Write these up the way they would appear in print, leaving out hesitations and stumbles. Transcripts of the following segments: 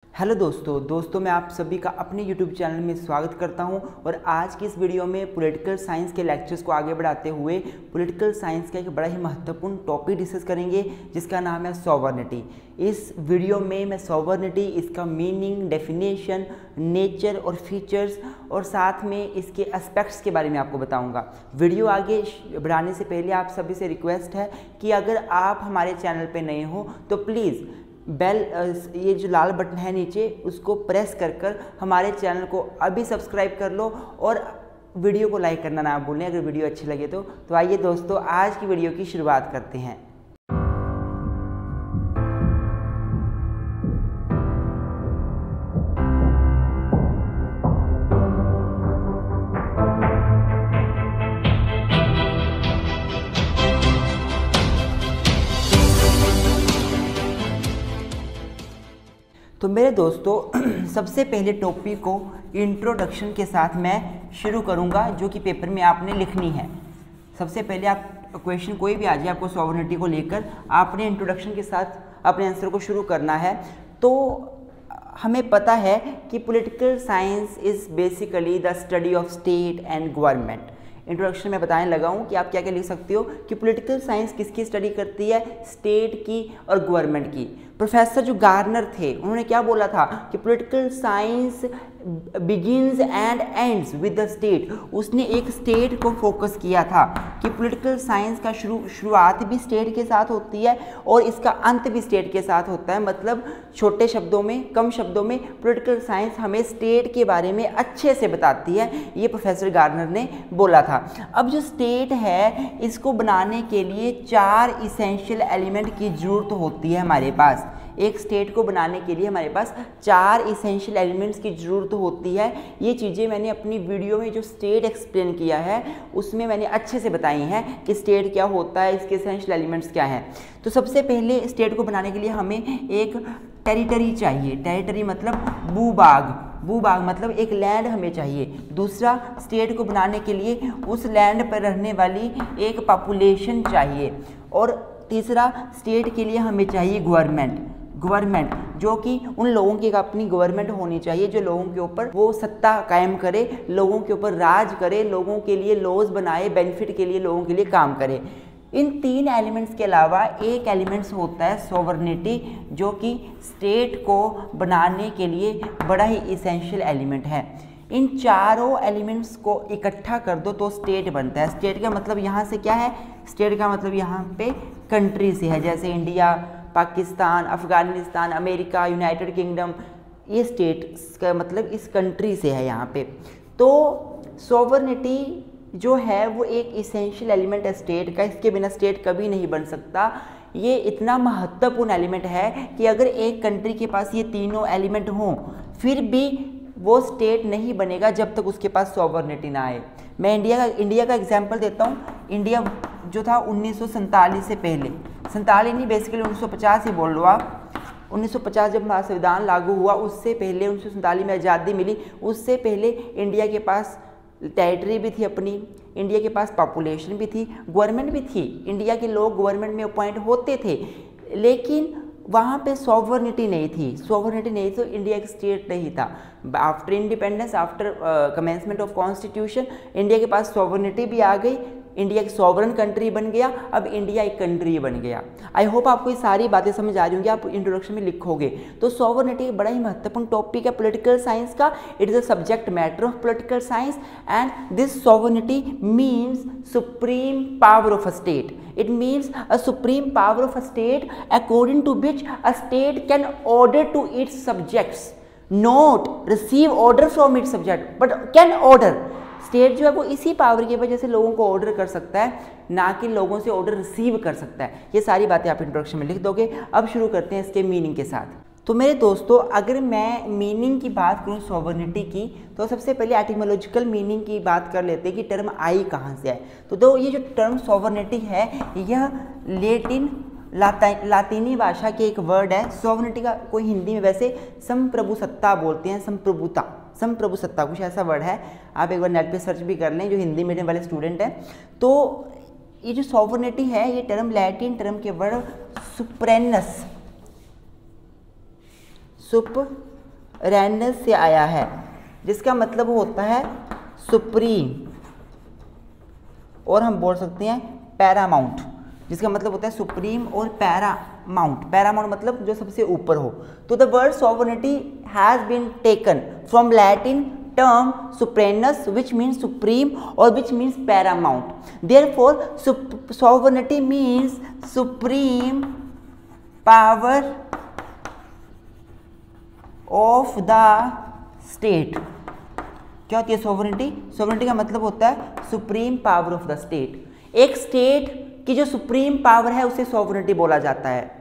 Hello दोस्तों मैं आप सभी का अपने YouTube चैनल में स्वागत करता हूं और आज की इस वीडियो में पॉलिटिकल साइंस के लेक्चर्स को आगे बढ़ाते हुए पॉलिटिकल साइंस का एक बड़ा ही महत्वपूर्ण टॉपिक डिस्कस करेंगे जिसका नाम है सॉवर्निटी। इस वीडियो में मैं सॉवर्निटी, इसका मीनिंग, डेफिनेशन, नेचर और फीचर्स और साथ में इसके एस्पेक्ट्स के बारे में आपको बताऊँगा। वीडियो आगे बढ़ाने से पहले आप सभी से रिक्वेस्ट है कि अगर आप हमारे चैनल पर नए हो तो प्लीज़ बेल, ये जो लाल बटन है नीचे, उसको प्रेस कर हमारे चैनल को अभी सब्सक्राइब कर लो और वीडियो को लाइक करना ना भूलें अगर वीडियो अच्छी लगे तो आइए दोस्तों आज की वीडियो की शुरुआत करते हैं। तो मेरे दोस्तों सबसे पहले टॉपिक को इंट्रोडक्शन के साथ मैं शुरू करूंगा जो कि पेपर में आपने लिखनी है। सबसे पहले आप क्वेश्चन कोई भी आ जाए आपको सॉवर्निटी को लेकर आपने इंट्रोडक्शन के साथ अपने आंसर को शुरू करना है। तो हमें पता है कि political science is basically the study of state and government. Introduction में बताने लगा हूँ कि आप क्या क्या लिख सकते हो कि पॉलिटिकल साइंस किसकी स्टडी करती है, स्टेट की और गवर्नमेंट की। प्रोफेसर जो गार्नर थे उन्होंने क्या बोला था कि political science begins and ends with the state. उसने एक स्टेट को फोकस किया था कि पॉलिटिकल साइंस का शुरुआत भी स्टेट के साथ होती है और इसका अंत भी स्टेट के साथ होता है। मतलब छोटे शब्दों में, कम शब्दों में पॉलिटिकल साइंस हमें स्टेट के बारे में अच्छे से बताती है, ये प्रोफेसर गार्नर ने बोला था। अब जो स्टेट है इसको बनाने के लिए 4 इसेंशियल एलिमेंट की जरूरत होती है हमारे पास। एक स्टेट को बनाने के लिए हमारे पास 4 इसेंशियल एलिमेंट्स की ज़रूरत होती है। ये चीज़ें मैंने अपनी वीडियो में जो स्टेट एक्सप्लेन किया है उसमें मैंने अच्छे से बताई हैं कि स्टेट क्या होता है, इसके इसेंशियल एलिमेंट्स क्या हैं। तो सबसे पहले स्टेट को बनाने के लिए हमें एक टेरिटरी चाहिए। टेरिटरी मतलब भूभाग मतलब एक लैंड हमें चाहिए। दूसरा, स्टेट को बनाने के लिए उस लैंड पर रहने वाली एक पॉपुलेशन चाहिए। और तीसरा, स्टेट के लिए हमें चाहिए गवर्नमेंट जो कि उन लोगों की एक अपनी गवर्नमेंट होनी चाहिए जो लोगों के ऊपर वो सत्ता कायम करे, लोगों के ऊपर राज करे, लोगों के लिए लॉज बनाए, बेनिफिट के लिए लोगों के लिए काम करे। इन 3 एलिमेंट्स के अलावा एक एलिमेंट्स होता है सॉवर्निटी जो कि स्टेट को बनाने के लिए बड़ा ही इसेंशियल एलिमेंट है। इन चारों एलिमेंट्स को इकट्ठा कर दो तो स्टेट बनता है। स्टेट का मतलब यहाँ से क्या है, स्टेट का मतलब यहाँ पे कंट्री से है, जैसे India, Pakistan, Afghanistan, America, United Kingdom, ये स्टेट का मतलब इस कंट्री से है यहाँ पे। तो सॉवर्निटी जो है वो एक इसेंशियल एलिमेंट है स्टेट का, इसके बिना स्टेट कभी नहीं बन सकता। ये इतना महत्वपूर्ण एलिमेंट है कि अगर एक कंट्री के पास ये तीनों एलिमेंट हों फिर भी वो स्टेट नहीं बनेगा जब तक उसके पास सॉवर्निटी ना आए। मैं इंडिया का एग्जांपल देता हूँ। इंडिया जो था 1947 से पहले, 47 नहीं बेसिकली 1950 ही बोल लो आप। 1950 जब हमारा संविधान लागू हुआ उससे पहले, 1947 में आज़ादी मिली, उससे पहले इंडिया के पास टेरिटरी भी थी अपनी, इंडिया के पास पॉपुलेशन भी थी, गवर्नमेंट भी थी। इंडिया के लोग गवर्नमेंट में अपॉइंट होते थे लेकिन वहाँ पे सॉवर्निटी नहीं थी तो इंडिया एक स्टेट नहीं था। After independence, after commencement of constitution India के पास सॉवर्निटी भी आ गई, इंडिया एक सॉवरन कंट्री बन गया, अब इंडिया एक कंट्री बन गया। आई होप आपको ये सारी बातें समझ आ रही होंगी, आप इंट्रोडक्शन में लिखोगे। तो सॉवर्निटी एक बड़ा ही महत्वपूर्ण टॉपिक है पॉलिटिकल साइंस का। It is a subject matter of political science and this sovereignty means supreme power of a state. It means a supreme power of a state according to which a state can order to its subjects, not receive order from its subject, but can order. State जो है वो इसी power की वजह से लोगों को order कर सकता है, ना कि लोगों से ऑर्डर रिसीव कर सकता है। ये सारी बातें आप इंट्रोडक्शन में लिख दोगे। अब शुरू करते हैं इसके मीनिंग के साथ। तो मेरे दोस्तों अगर मैं मीनिंग की बात करूँ सॉवर्निटी की तो सबसे पहले एटिमोलॉजिकल मीनिंग की बात कर लेते हैं कि टर्म आई कहाँ से है। तो ये जो टर्म सॉवर्निटी है यह लातीनी भाषा के एक वर्ड है। सॉवर्निटी का कोई हिंदी में वैसे संप्रभुसत्ता बोलते हैं, संप्रभुसत्ता कुछ ऐसा वर्ड है। आप एक बार नेट पे सर्च भी कर लें जो हिंदी मीडियम वाले स्टूडेंट हैं। तो ये जो सॉवर्निटी है ये टर्म लैटिन टर्म के वर्ड सुप्रेनस रेनस से आया है, जिसका मतलब होता है सुप्रीम, और हम बोल सकते हैं पैरामाउंट, जिसका मतलब होता है सुप्रीम और पैरामाउंट। पैरामाउंट मतलब जो सबसे ऊपर हो। तो the word sovereignty has been taken from Latin term supremacy, which means supreme or which means paramount. Therefore sovereignty means supreme power of the state. क्या होती है सॉवरेनिटी? सॉवरेनिटी का मतलब होता है supreme power of the state. एक state की जो सुप्रीम पावर है उसे सॉवरेनिटी बोला जाता है।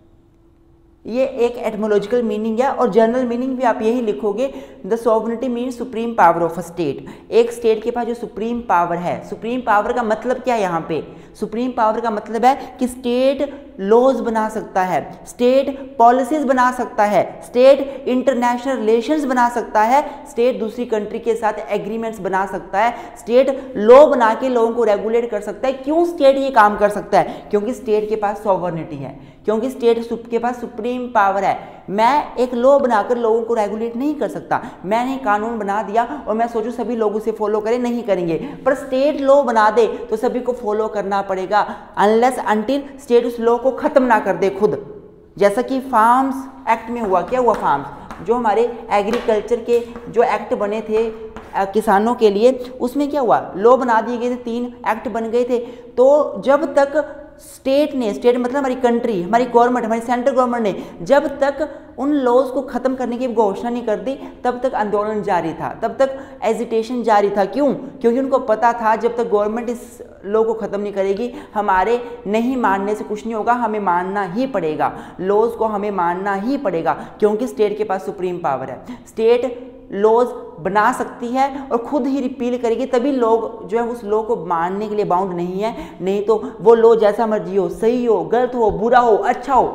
ये एक एटमोलॉजिकल मीनिंग है, और जनरल मीनिंग भी आप यही लिखोगे, the sovereignty means supreme power of a state. एक स्टेट के पास जो सुप्रीम पावर है, सुप्रीम पावर का मतलब क्या है यहाँ पे? सुप्रीम पावर का मतलब है कि स्टेट लॉज बना सकता है, स्टेट पॉलिसीज बना सकता है, स्टेट इंटरनेशनल रिलेशंस बना सकता है, स्टेट दूसरी कंट्री के साथ एग्रीमेंट्स बना सकता है, स्टेट लॉ बना के लोगों को रेगुलेट कर सकता है। क्यों स्टेट ये काम कर सकता है? क्योंकि स्टेट के पास सॉवरेनिटी है, क्योंकि स्टेट के पास सुप्रीम पावर है। मैं एक लॉ बनाकर लोगों को रेगुलेट नहीं कर सकता, मैंने कानून बना दिया और मैं सोचूं सभी लोग उसे फॉलो करें, नहीं करेंगे। पर स्टेट लॉ बना दे तो सभी को फॉलो करना पड़ेगा, अनलेस अनटिल स्टेट उस लॉ को खत्म ना कर दे खुद। जैसा कि फार्म्स एक्ट में हुआ। क्या हुआ? फार्म्स, जो हमारे एग्रीकल्चर के जो एक्ट बने थे किसानों के लिए, उसमें क्या हुआ? लॉ बना दिए गए थे, 3 एक्ट बन गए थे। तो जब तक स्टेट मतलब हमारी कंट्री, हमारी गवर्नमेंट, हमारी सेंट्रल गवर्नमेंट ने जब तक उन लॉज को खत्म करने की घोषणा नहीं कर दी, तब तक आंदोलन जारी था, तब तक एजिटेशन जारी था। क्यों? क्योंकि उनको पता था जब तक गवर्नमेंट इस लॉ को खत्म नहीं करेगी, हमारे नहीं मानने से कुछ नहीं होगा, हमें मानना ही पड़ेगा, लॉज को हमें मानना ही पड़ेगा, क्योंकि स्टेट के पास सुप्रीम पावर है। स्टेट लॉज बना सकती है और खुद ही रिपील करेगी, तभी लोग जो है उस लॉ को मानने के लिए बाउंड नहीं है। नहीं तो वो लॉ जैसा मर्जी हो, सही हो, गलत हो, बुरा हो, अच्छा हो,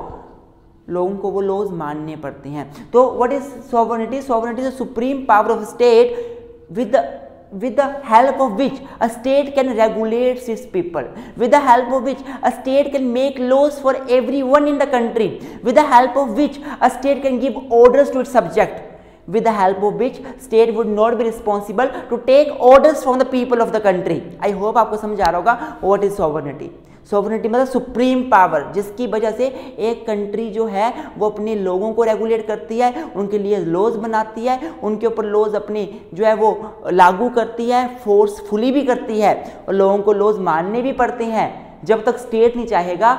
लोगों को वो लॉज मानने पड़ते हैं। तो what is sovereignty? Sovereignty is the supreme power of state with the help of which a state can regulate its people, with the help of which a state can make laws for everyone in the country, with the help of which a state can give orders to its subject, with the help of which state would not be responsible to take orders from the people of the country. I hope आपको समझ आ रहा होगा what is sovereignty. Sovereignty मतलब supreme power, जिसकी वजह से एक country जो है वो अपने लोगों को रेगुलेट करती है, उनके लिए लॉज बनाती है, उनके ऊपर लॉज अपने जो है वो लागू करती है, फोर्सफुली भी करती है, और लोगों को लॉज मानने भी पड़ते हैं। जब तक स्टेट नहीं चाहेगा,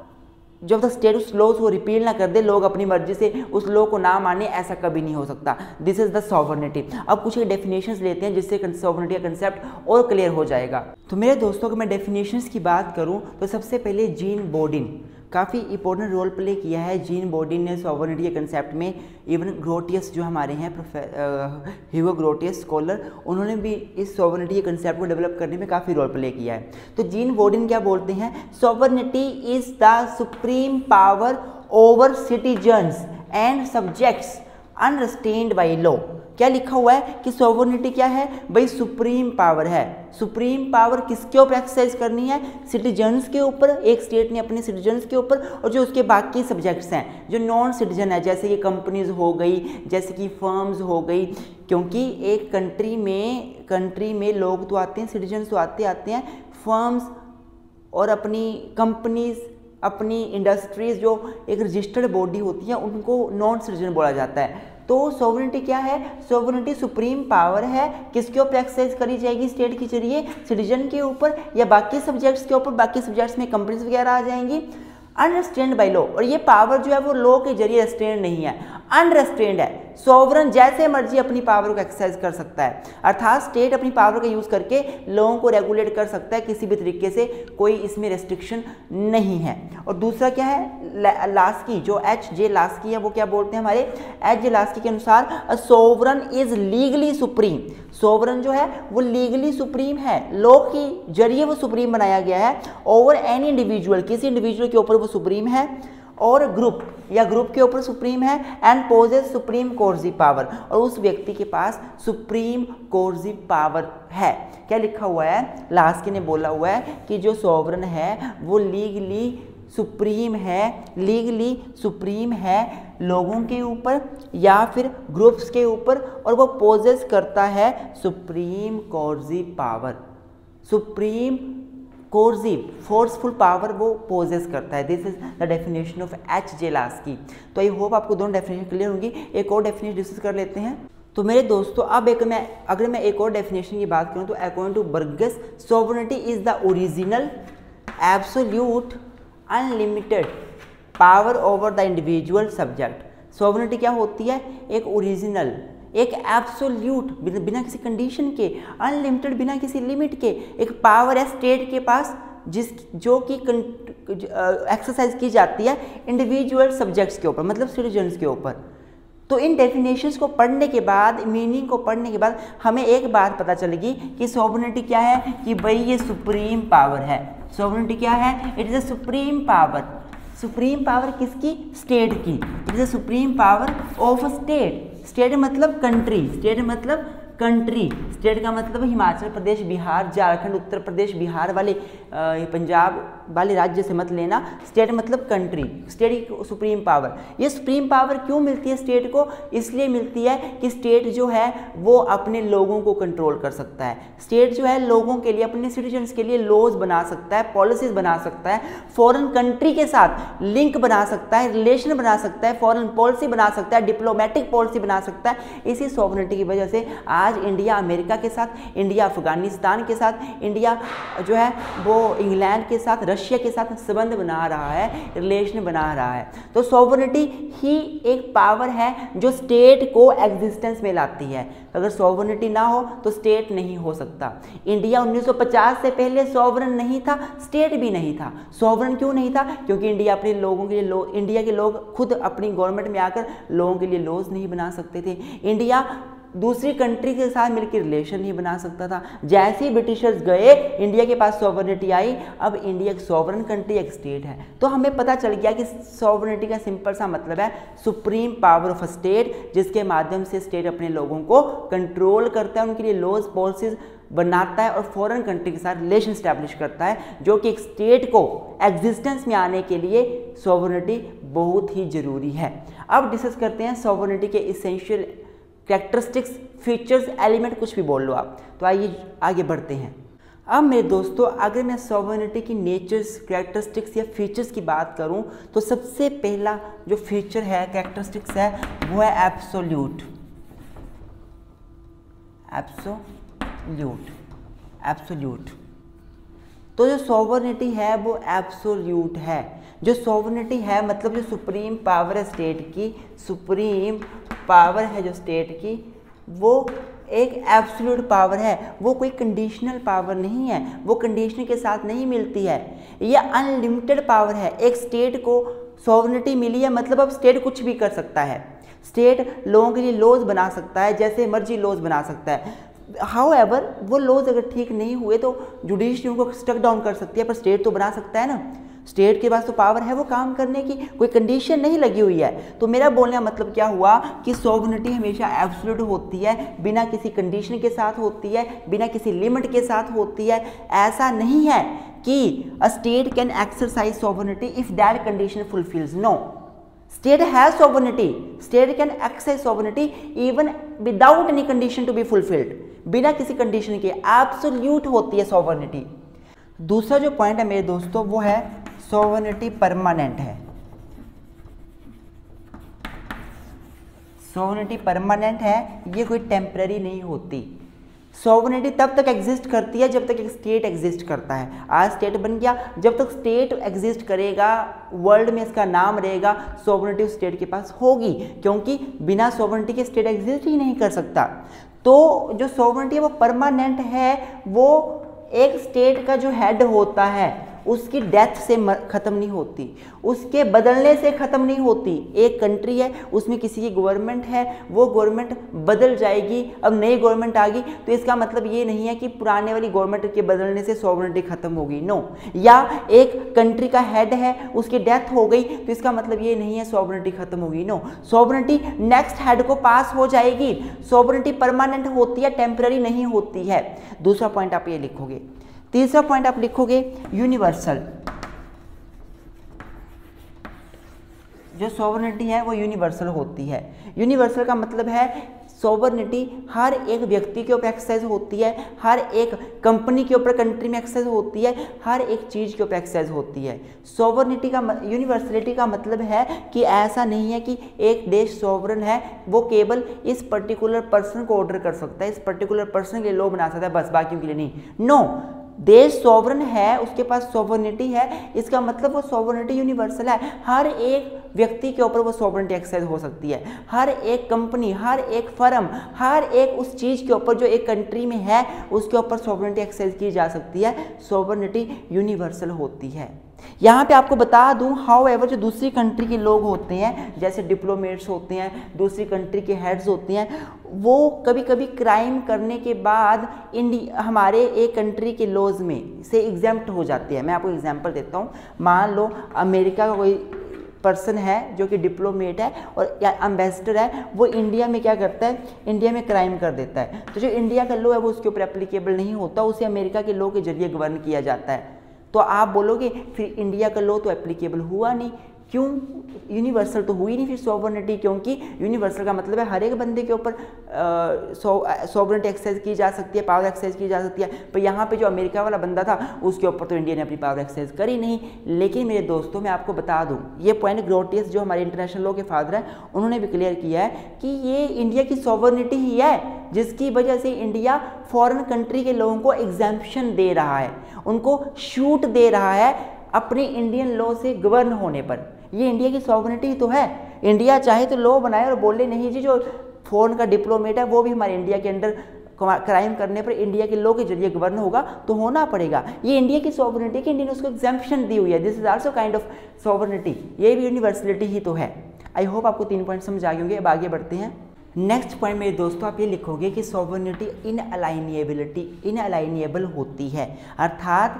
जब तक स्टेट उस लॉ को रिपील ना कर दे, लोग अपनी मर्जी से उस लॉ को ना माने, ऐसा कभी नहीं हो सकता। This is the sovereignty. अब कुछ डेफिनेशंस लेते हैं जिससे सॉवरेनिटी का कंसेप्ट और क्लियर हो जाएगा। तो मेरे दोस्तों को मैं डेफिनेशंस की बात करूं तो सबसे पहले जीन बोर्डिन काफ़ी इंपॉर्टेंट रोल प्ले किया है। जीन बोर्डिन ने सॉवरेनिटी के कंसेप्ट में, इवन ग्रोटियस जो हमारे हैं ह्यूगो ग्रोटियस स्कॉलर, उन्होंने भी इस सॉवरेनिटी के कंसेप्ट को डेवलप करने में काफ़ी रोल प्ले किया है। तो जीन बोर्डिन क्या बोलते हैं? Sovereignty is the supreme power over citizens and subjects unrestrained by law. क्या लिखा हुआ है कि सॉवरेनिटी क्या है भाई? सुप्रीम पावर है। सुप्रीम पावर किसके ऊपर एक्सरसाइज करनी है? सिटीजन्स के ऊपर। एक स्टेट ने अपने सिटीजन्स के ऊपर, और जो उसके बाकी सब्जेक्ट्स हैं जो नॉन सिटीजन है, जैसे कि कंपनीज हो गई, जैसे कि फर्म्स हो गई, क्योंकि एक कंट्री में लोग तो आते हैं, सिटीजन्स तो आते हैं, फर्म्स और अपनी कंपनीज, अपनी इंडस्ट्रीज जो एक रजिस्टर्ड बॉडी होती है, उनको नॉन सिटीजन बोला जाता है। तो सॉवरेनिटी क्या है? सॉवरेनिटी सुप्रीम पावर है। किसके ऊपर एक्सरसाइज करी जाएगी स्टेट के जरिए? सिटीजन के ऊपर या बाकी सब्जेक्ट्स के ऊपर? बाकी सब्जेक्ट्स में कंपनीज वगैरह आ जाएंगी। अनरेस्ट्रेन्ड बाय लॉ, और ये पावर जो है वो लॉ के जरिए रेस्ट्रेन्ड नहीं है, अनरेस्ट्रेन्ड है। सॉवरन जैसे मर्जी अपनी पावर को एक्सरसाइज कर सकता है, अर्थात स्टेट अपनी पावर का यूज करके लोगों को रेगुलेट कर सकता है किसी भी तरीके से, कोई इसमें रेस्ट्रिक्शन नहीं है। और दूसरा क्या है? लास्की, जो एच जे लास्की है, वो क्या बोलते हैं हमारे एच जे लास्की के अनुसार, a sovereign is legally supreme. Sovereign जो है वो लीगली सुप्रीम है, लॉ के जरिए वो सुप्रीम बनाया गया है, ओवर एनी इंडिविजुअल, किसी इंडिविजुअल के ऊपर वो सुप्रीम है, और ग्रुप या ग्रुप के ऊपर सुप्रीम है, and possesses supreme coercive power, और उस व्यक्ति के पास सुप्रीम कोर्सिव पावर है। क्या लिखा हुआ है? लास्की ने बोला हुआ है कि जो सॉवरन है वो लीगली सुप्रीम है, लीगली सुप्रीम है, लोगों के ऊपर या फिर ग्रुप्स के ऊपर, और वो पोजेस करता है supreme coercive power. Supreme coercive forceful power वो पोजेस करता है। This is the definition of H.J. Laski. तो आई होप आपको दोनों डेफिनेशन क्लियर होंगी। एक और डेफिनेशन डिस्कस कर लेते हैं। तो मेरे दोस्तों अब अगर मैं एक और डेफिनेशन की बात करूं तो according to Burgess, sovereignty is the original absolute unlimited power over the individual subject. Sovereignty क्या होती है? एक ओरिजिनल, एक एब्सोल्यूट, बिना किसी कंडीशन के, अनलिमिटेड, बिना किसी लिमिट के एक पावर है स्टेट के पास जो कि एक्सरसाइज की जाती है इंडिविजुअल सब्जेक्ट्स के ऊपर, मतलब सिटीजन्स के ऊपर। तो इन डेफिनेशंस को पढ़ने के बाद, मीनिंग को पढ़ने के बाद हमें एक बात पता चलेगी कि सोवरेनिटी क्या है, कि भाई ये सुप्रीम पावर है। सोवरेनिटी क्या है? It is a supreme power. Supreme power किसकी? स्टेट की। It is a supreme power of a state. State मतलब कंट्री, स्टेट मतलब कंट्री, स्टेट का मतलब हिमाचल प्रदेश, बिहार, झारखंड, उत्तर प्रदेश, बिहार वाले, पंजाब वाले राज्य से मत लेना। स्टेट मतलब कंट्री, स्टेट की सुप्रीम पावर। ये सुप्रीम पावर क्यों मिलती है स्टेट को? इसलिए मिलती है कि स्टेट जो है वो अपने लोगों को कंट्रोल कर सकता है। स्टेट जो है लोगों के लिए, अपने सिटीजन्स के लिए लॉज बना सकता है, पॉलिसीज बना सकता है, फॉरेन कंट्री के साथ लिंक बना सकता है, रिलेशन बना सकता है, फॉरेन पॉलिसी बना सकता है, डिप्लोमेटिक पॉलिसी बना सकता है। इसी सॉवरेनिटी की वजह से आज इंडिया अमेरिका के साथ, इंडिया अफगानिस्तान के साथ, इंडिया जो है वो इंग्लैंड के साथ, रशिया के साथ संबंध बना रहा है, रिलेशन बना रहा है। तो सॉवरेनिटी ही एक पावर है जो स्टेट को एग्जिस्टेंस में लाती है। अगर सॉवरेनिटी ना हो तो स्टेट नहीं हो सकता। इंडिया 1950 से पहले सॉवरन नहीं था, स्टेट भी नहीं था। सॉवरन क्यों नहीं था? क्योंकि इंडिया अपने लोगों के लिए इंडिया के लोग खुद अपनी गवर्नमेंट में आकर लोगों के लिए लॉज नहीं बना सकते थे। इंडिया दूसरी कंट्री के साथ मिलकर रिलेशन नहीं बना सकता था। जैसे ही ब्रिटिशर्स गए, इंडिया के पास सॉवरेनिटी आई। अब इंडिया एक सॉवरन कंट्री, एक स्टेट है। तो हमें पता चल गया कि सॉवरेनिटी का सिंपल सा मतलब है supreme power of a state, जिसके माध्यम से स्टेट अपने लोगों को कंट्रोल करता है, उनके लिए लॉज पॉलिसीज बनाता है और फॉरेन कंट्री के साथ रिलेशन स्टैब्लिश करता है, जो कि एक स्टेट को एग्जिस्टेंस में आने के लिए सॉवरेनिटी बहुत ही जरूरी है। अब डिस्कस करते हैं सॉवरेनिटी के इसेंशियल कैरेक्टरिस्टिक्स, फीचर्स, एलिमेंट, कुछ भी बोल लो आप। तो आइए आगे बढ़ते हैं। अब मेरे दोस्तों अगर मैं सॉवरेनिटी की नेचर्स, कैरेक्टरिस्टिक्स या फीचर्स की बात करूं तो सबसे पहला जो फीचर है, कैरेक्टरिस्टिक्स है, वो है एब्सोल्यूट। Absolute, absolute. तो जो सॉवरेनिटी है वो एब्सोल्यूट है। जो सॉवरेनिटी है मतलब जो सुप्रीम पावर है स्टेट की, सुप्रीम पावर है जो स्टेट की, वो एक एब्सोल्यूट पावर है। वो कोई कंडीशनल पावर नहीं है, वो कंडीशन के साथ नहीं मिलती है। ये अनलिमिटेड पावर है। एक स्टेट को सॉवरेनिटी मिली है मतलब अब स्टेट कुछ भी कर सकता है। स्टेट लोगों के लिए लॉज बना सकता है, जैसे मर्जी लॉज बना सकता है। हाउएवर वो लॉज अगर ठीक नहीं हुए तो जुडिशरी उनको स्टक डाउन कर सकती है, पर स्टेट तो बना सकता है ना। स्टेट के पास तो पावर है वो काम करने की, कोई कंडीशन नहीं लगी हुई है। तो मेरा बोलने का मतलब क्या हुआ कि सॉवरेनिटी हमेशा एब्सोल्यूट होती है, बिना किसी कंडीशन के साथ होती है, बिना किसी लिमिट के साथ होती है। ऐसा नहीं है कि a state can exercise sovereignty if that condition fulfils. No, state has sovereignty. State can exercise sovereignty even without any condition to be fulfilled. बिना किसी कंडीशन के एब्सोल्यूट होती है सॉवरेनिटी। दूसरा जो पॉइंट है मेरे दोस्तों वो है सॉवरेनिटी परमानेंट है। सॉवरेनिटी परमानेंट है, ये कोई टेम्पररी नहीं होती। सॉवरेनिटी तब तक एग्जिस्ट करती है जब तक एक स्टेट एग्जिस्ट करता है। आज स्टेट बन गया, जब तक स्टेट एग्जिस्ट करेगा, वर्ल्ड में इसका नाम रहेगा, सॉवरेनिटी उस स्टेट के पास होगी, क्योंकि बिना सॉवरेनिटी के स्टेट एग्जिस्ट ही नहीं कर सकता। तो जो सॉवरेनिटी है वो परमानेंट है। वो एक स्टेट का जो हेड होता है उसकी डेथ से ख़त्म नहीं होती, उसके बदलने से ख़त्म नहीं होती। एक कंट्री है, उसमें किसी की गवर्नमेंट है, वो गवर्नमेंट बदल जाएगी, अब नई गवर्नमेंट आ गई, तो इसका मतलब ये नहीं है कि पुराने वाली गवर्नमेंट के बदलने से सॉवरेनिटी ख़त्म होगी। नो। या एक कंट्री का हेड है, उसकी डेथ हो गई, तो इसका मतलब ये नहीं है सॉवरेनिटी ख़त्म होगी। नो, सॉवरेनिटी नेक्स्ट हेड को पास हो जाएगी। सॉवरेनिटी परमानेंट होती है, टेम्पररी नहीं होती है। दूसरा पॉइंट आप ये लिखोगे। तीसरा पॉइंट आप लिखोगे यूनिवर्सल। जो सॉवरेनिटी है वो यूनिवर्सल होती है। यूनिवर्सल का मतलब है सॉवरेनिटी हर एक व्यक्ति के ऊपर एक्सरसाइज होती है, हर एक कंपनी के ऊपर, कंट्री में एक्सरसाइज होती है, हर एक चीज़ के ऊपर एक्सरसाइज होती है। सॉवरेनिटी का यूनिवर्सलिटी का मतलब है कि ऐसा नहीं है कि एक देश सॉवरन है, वो केवल इस पर्टिकुलर पर्सन को ऑर्डर कर सकता है, इस पर्टिकुलर पर्सन के लिए लॉ बना सकता है, बस बाकियों के लिए नहीं। नो, देश सॉवरन है, उसके पास सॉवरेनिटी है, इसका मतलब वो सॉवरेनिटी यूनिवर्सल है। हर एक व्यक्ति के ऊपर वो सॉवरेनिटी एक्सरसाइज हो सकती है, हर एक कंपनी, हर एक फर्म, हर एक उस चीज़ के ऊपर जो एक कंट्री में है उसके ऊपर सॉवरेनिटी एक्सरसाइज की जा सकती है। सॉवरेनिटी यूनिवर्सल होती है। यहाँ पे आपको बता दूं, हाउएवर जो दूसरी कंट्री के लोग होते हैं, जैसे डिप्लोमेट्स होते हैं, दूसरी कंट्री के हेड्स होते हैं, वो कभी कभी क्राइम करने के बाद हमारे एक कंट्री के लॉज में से एग्जेम्प्ट हो जाते हैं। मैं आपको एग्जांपल देता हूँ। मान लो अमेरिका का कोई पर्सन है जो कि डिप्लोमेट है और या एम्बेसडर है, वो इंडिया में क्या करता है, इंडिया में क्राइम कर देता है, तो जो इंडिया का लॉ है वो उसके ऊपर एप्लीकेबल नहीं होता, उसे अमेरिका के लॉ के जरिए गवर्न किया जाता है। तो आप बोलोगे फिर इंडिया का लॉ तो एप्लीकेबल हुआ नहीं, क्यों? यूनिवर्सल तो हुई नहीं फिर सॉवरेनिटी, क्योंकि यूनिवर्सल का मतलब है हर एक बंदे के ऊपर सॉवरेनिटी एक्सरसाइज की जा सकती है, पावर एक्सरसाइज की जा सकती है। पर यहाँ पे जो अमेरिका वाला बंदा था उसके ऊपर तो इंडिया ने अपनी पावर एक्सरसाइज करी नहीं। लेकिन मेरे दोस्तों मैं आपको बता दूँ, ये पॉइंट ग्रोटियस जो हमारे इंटरनेशनल लॉ के फादर हैं उन्होंने भी क्लियर किया है कि ये इंडिया की सॉवरेनिटी ही है जिसकी वजह से इंडिया फॉरेन कंट्री के लोगों को एग्जाम्पशन दे रहा है, उनको छूट दे रहा है अपने इंडियन लॉ से गवर्न होने पर। ये इंडिया की सॉवरेनिटी तो है। इंडिया चाहे तो लॉ बनाए और बोले नहीं जी जो फॉरेन का डिप्लोमेट है वो भी हमारे इंडिया के अंडर क्राइम करने पर इंडिया के लॉ के जरिए गवर्न होगा, तो होना पड़ेगा। ये इंडिया की सॉवरेनिटी कि इंडिया ने उसको एग्जाम्पशन दी हुई है। This is also kind of sovereignty, ये भी यूनिवर्सलिटी ही तो है। आई होप आपको 3 पॉइंट समझ आ गए होंगे। अब आगे बढ़ते हैं। नेक्स्ट पॉइंट मेरे दोस्तों आप ये लिखोगे कि सॉवरेनिटी इनअलाइनेबल होती है, अर्थात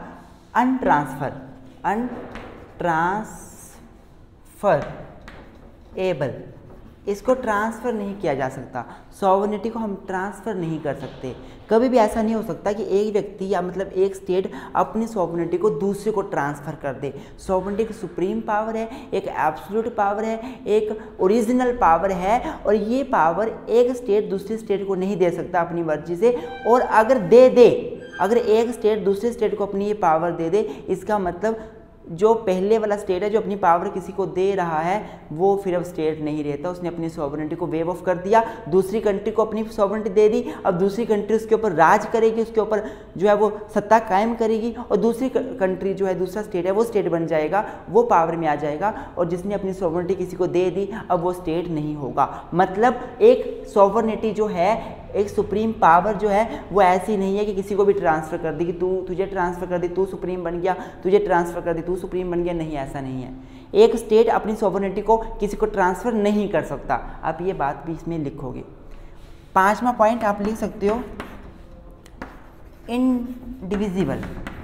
अनट्रांसफरेबल, इसको ट्रांसफ़र नहीं किया जा सकता। सॉवरेनिटी को हम ट्रांसफ़र नहीं कर सकते। कभी भी ऐसा नहीं हो सकता कि एक व्यक्ति या मतलब एक स्टेट अपनी सॉवरेनिटी को दूसरे को ट्रांसफ़र कर दे। सॉवरेनिटी एक सुप्रीम पावर है, एक एब्सोल्यूट पावर है, एक ओरिजिनल पावर है, और ये पावर एक स्टेट दूसरी स्टेट को नहीं दे सकता अपनी मर्जी से। और अगर अगर एक स्टेट दूसरे स्टेट को अपनी ये पावर दे दे, इसका मतलब जो पहले वाला स्टेट है जो अपनी पावर किसी को दे रहा है वो फिर अब स्टेट नहीं रहता, उसने अपनी सॉवरेनिटी को वेव ऑफ कर दिया, दूसरी कंट्री को अपनी सॉवरेनिटी दे दी। अब दूसरी कंट्री उसके ऊपर राज करेगी, उसके ऊपर जो है वो सत्ता कायम करेगी, और दूसरी कंट्री जो है दूसरा स्टेट है वो स्टेट बन जाएगा, वो पावर में आ जाएगा। और जिसने अपनी सॉवरेनिटी किसी को दे दी अब वो स्टेट नहीं होगा। मतलब एक सॉवरेनिटी जो है, एक सुप्रीम पावर जो है वो ऐसी नहीं है कि किसी को भी ट्रांसफ़र कर दी कि तुझे ट्रांसफ़र कर दी तू सुप्रीम बन गया, तुझे ट्रांसफ़र कर दी तू सुप्रीम बन गया। नहीं, ऐसा नहीं है। एक स्टेट अपनी सॉवरेनिटी को किसी को ट्रांसफ़र नहीं कर सकता। आप ये बात भी इसमें लिखोगे। 5वां पॉइंट आप लिख सकते हो इनडिविजिबल।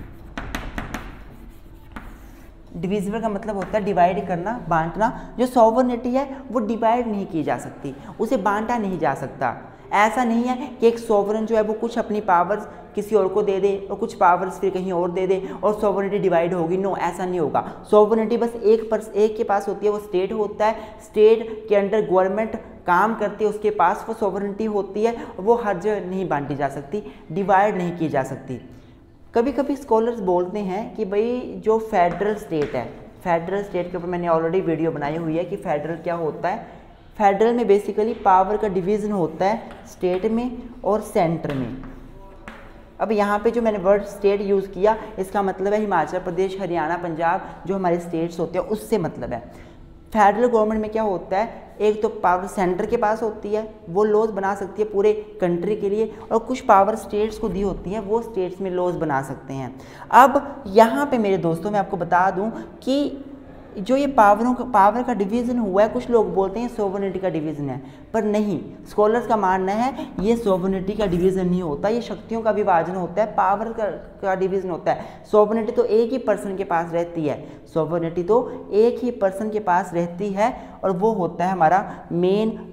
डिविजिबल का मतलब होता है डिवाइड करना, बांटना। जो सॉवरेनिटी है वो डिवाइड नहीं की जा सकती, उसे बांटा नहीं जा सकता। ऐसा नहीं है कि एक सॉवरन जो है वो कुछ अपनी पावर्स किसी और को दे दे और कुछ पावर्स फिर कहीं और दे दे और सॉवरेनिटी डिवाइड होगी। नो, ऐसा नहीं होगा। सॉवरेनिटी बस एक के पास होती है, वो स्टेट होता है। स्टेट के अंडर गवर्नमेंट काम करती है, उसके पास वो सॉवरेनिटी होती है, वो हर जगह नहीं बांटी जा सकती, डिवाइड नहीं की जा सकती। कभी कभी स्कॉलर्स बोलते हैं कि भाई जो फेडरल स्टेट है, फेडरल स्टेट के ऊपर मैंने ऑलरेडी वीडियो बनाई हुई है कि फेडरल क्या होता है। फेडरल में बेसिकली पावर का डिवीज़न होता है स्टेट में और सेंटर में। अब यहाँ पे जो मैंने वर्ड स्टेट यूज़ किया इसका मतलब है हिमाचल प्रदेश, हरियाणा, पंजाब, जो हमारे स्टेट्स होते हैं उससे मतलब है। फेडरल गवर्नमेंट में क्या होता है, एक तो पावर सेंटर के पास होती है, वो लॉज बना सकती है पूरे कंट्री के लिए, और कुछ पावर स्टेट्स को दी होती है, वो स्टेट्स में लॉज बना सकते हैं। अब यहाँ पे मेरे दोस्तों मैं आपको बता दूँ कि जो ये पावर का डिवीज़न हुआ है, कुछ लोग बोलते हैं सॉवरेनिटी का डिवीज़न है, पर नहीं। स्कॉलर्स का मानना है ये सॉवरेनिटी का डिवीज़न नहीं होता, ये शक्तियों का विभाजन होता है, पावर का डिवीज़न होता है। सॉवरेनिटी तो एक ही पर्सन के पास रहती है, सॉवरेनिटी तो एक ही पर्सन के पास रहती है, और वो होता है हमारा मेन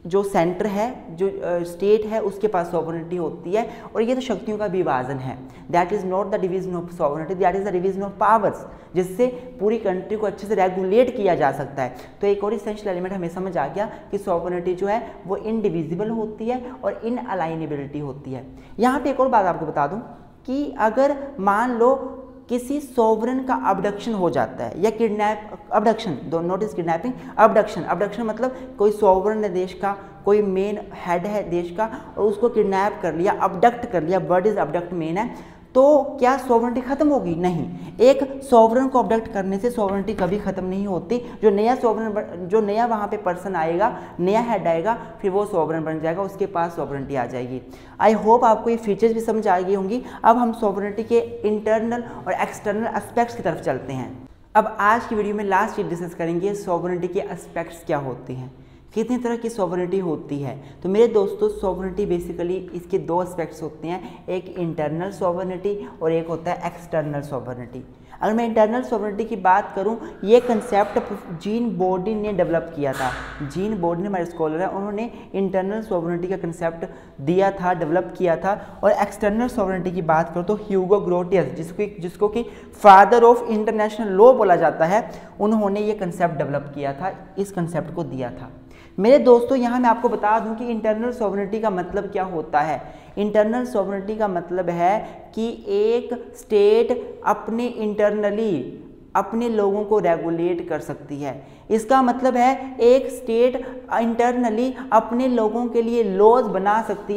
जो सेंटर है, जो स्टेट है, उसके पास सॉवरेनिटी होती है। और ये तो शक्तियों का विभाजन है। That is not the division of sovereignty, that is the division of powers, जिससे पूरी कंट्री को अच्छे से रेगुलेट किया जा सकता है। तो एक और इसेंशियल एलिमेंट हमें समझ आ गया कि सॉवरेनिटी जो है वो इनडिविजिबल होती है और इनअलाइनेबिलिटी होती है। यहाँ पे एक और बात आपको बता दूँ कि अगर मान लो किसी सॉवरन का अबडक्शन हो जाता है या अबडक्शन, नोटिस किडनैपिंग, अबडक्शन मतलब कोई सॉवरन है देश का, कोई मेन हेड है देश का और उसको किडनैप कर लिया, अबडक्ट कर लिया, वर्ड इज अबडक्ट मेन है, तो क्या सॉवरेनिटी खत्म होगी? नहीं। एक सॉवरन को अबडक्ट करने से सॉवरेनिटी कभी खत्म नहीं होती। जो नया वहाँ पे पर्सन आएगा, नया हेड आएगा, फिर वो सॉवरन बन जाएगा, उसके पास सॉवरेनिटी आ जाएगी। आई होप आपको ये फीचर्स भी समझ आ गई होंगी। अब हम सॉवरेनिटी के इंटरनल और एक्सटर्नल एस्पेक्ट्स की तरफ चलते हैं। अब आज की वीडियो में लास्ट चीज डिस्कस करेंगे, सॉवरेनिटी के एस्पेक्ट्स क्या होते हैं, कितनी तरह की सॉवरेनिटी होती है। तो मेरे दोस्तों, सॉवरेनिटी बेसिकली इसके दो एस्पेक्ट्स होते हैं, एक इंटरनल सॉवरेनिटी और एक होता है एक्सटर्नल सॉवरेनिटी। अगर मैं इंटरनल सॉवरेनिटी की बात करूं, ये कंसेप्ट जीन बोर्डी ने डेवलप किया था। जीन बोर्डी हमारे स्कॉलर हैं, उन्होंने इंटरनल सॉवरेनिटी का कंसेप्ट दिया था, डेवलप किया था। और एक्सटर्नल सॉवरेनिटी की बात करूं तो ह्यूगो ग्रोटियस, जिसको कि फादर ऑफ इंटरनेशनल लॉ बोला जाता है, उन्होंने ये कंसेप्ट डेवलप किया था, इस कंसेप्ट को दिया था। मेरे दोस्तों, यहाँ मैं आपको बता दूं कि इंटरनल सॉवरेनिटी का मतलब क्या होता है। इंटरनल सॉवरेनिटी का मतलब है कि एक स्टेट अपने इंटरनली अपने लोगों को रेगुलेट कर सकती है। इसका मतलब है एक स्टेट इंटरनली अपने लोगों के लिए लॉज बना सकती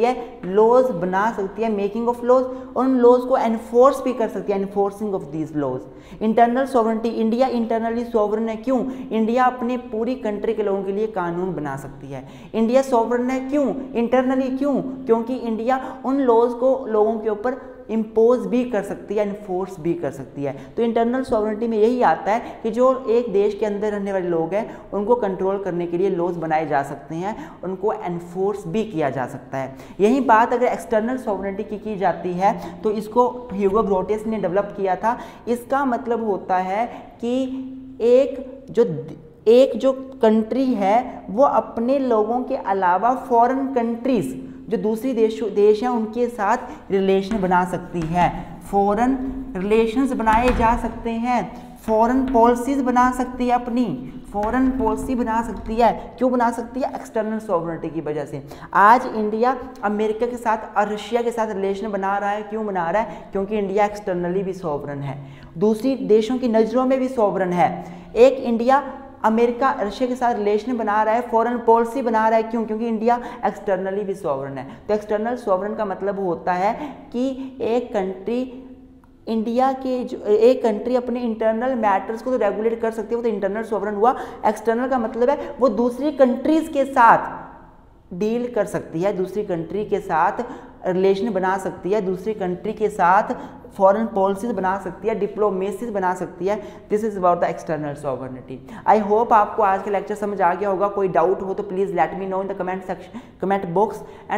है, मेकिंग ऑफ लॉज, और उन लॉज को एनफोर्स भी कर सकती है, enforcing of these laws. Internal sovereignty, India internally sovereign है। क्यों? इंडिया अपने पूरी कंट्री के लोगों के लिए कानून बना सकती है। इंडिया सॉवरन है क्यों? इंटरनली क्यों? क्योंकि इंडिया उन लॉज को लोगों के ऊपर इम्पोज भी कर सकती है, इन्फोर्स भी कर सकती है। तो इंटरनल सॉवरेनिटी में यही आता है कि जो एक देश के अंदर रहने वाले लोग हैं उनको कंट्रोल करने के लिए लॉज बनाए जा सकते हैं, उनको एनफोर्स भी किया जा सकता है। यही बात अगर एक्सटर्नल सॉवरेनिटी की जाती है तो इसको ह्यूगो ग्रोटियस ने डेवलप किया था। इसका मतलब होता है कि एक जो कंट्री है वो अपने लोगों के अलावा फॉरेन कंट्रीज, जो दूसरी देश हैं, उनके साथ रिलेशन बना सकती है। फॉरेन रिलेशंस बनाए जा सकते हैं, फॉरेन पॉलिसीज बना सकती है, अपनी फॉरेन पॉलिसी बना सकती है। क्यों बना सकती है? एक्सटर्नल सॉवरेनिटी की वजह से। आज इंडिया अमेरिका के साथ और रशिया के साथ रिलेशन बना रहा है। क्यों बना रहा है? क्योंकि इंडिया एक्सटर्नली भी सॉवरन है, दूसरी देशों की नज़रों में भी सॉवरन है। एक इंडिया अमेरिका रशिया के साथ रिलेशन बना रहा है, फॉरेन पॉलिसी बना रहा है। क्यों? क्योंकि इंडिया एक्सटर्नली भी सॉवरन है। तो एक्सटर्नल सॉवरन का मतलब होता है कि एक कंट्री अपने इंटरनल मैटर्स को तो रेगुलेट कर सकती है, वो तो इंटरनल सॉवरन हुआ। एक्सटर्नल का मतलब है वो दूसरी कंट्रीज के साथ डील कर सकती है, दूसरी कंट्री के साथ रिलेशन बना सकती है, दूसरी कंट्री के साथ फॉरेन पॉलिसीज बना सकती है, डिप्लोमेसीज बना सकती है। This is about the external sovereignty. I hope आपको आज का लेक्चर समझ आ गया होगा। कोई डाउट हो तो please let me know in the comment box.